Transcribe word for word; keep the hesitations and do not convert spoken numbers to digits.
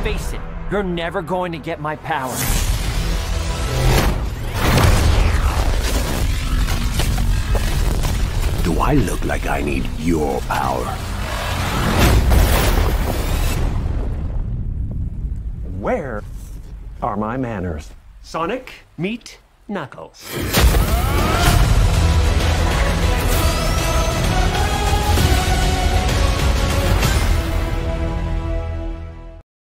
face it, you're never going to get my power. Do I look like I need your power? Where are my manners? Sonic, meet Knuckles.